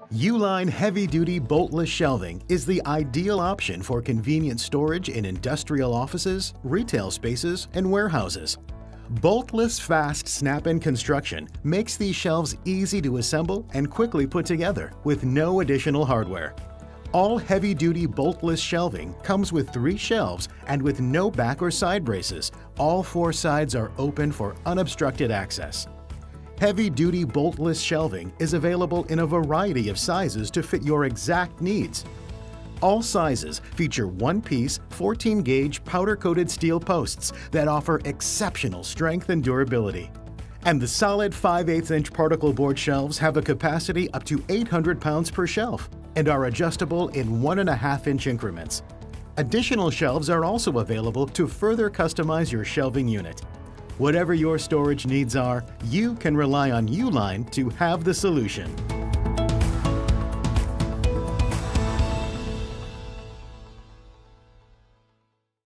Uline heavy-duty boltless shelving is the ideal option for convenient storage in industrial offices, retail spaces, and warehouses. Boltless fast snap-in construction makes these shelves easy to assemble and quickly put together with no additional hardware. All heavy-duty boltless shelving comes with 3 shelves and with no back or side braces. All 4 sides are open for unobstructed access. Heavy-duty boltless shelving is available in a variety of sizes to fit your exact needs. All sizes feature one-piece, 14-gauge powder-coated steel posts that offer exceptional strength and durability. And the solid 5/8-inch particle board shelves have a capacity up to 800 pounds per shelf and are adjustable in 1.5-inch increments. Additional shelves are also available to further customize your shelving unit. Whatever your storage needs are, you can rely on Uline to have the solution.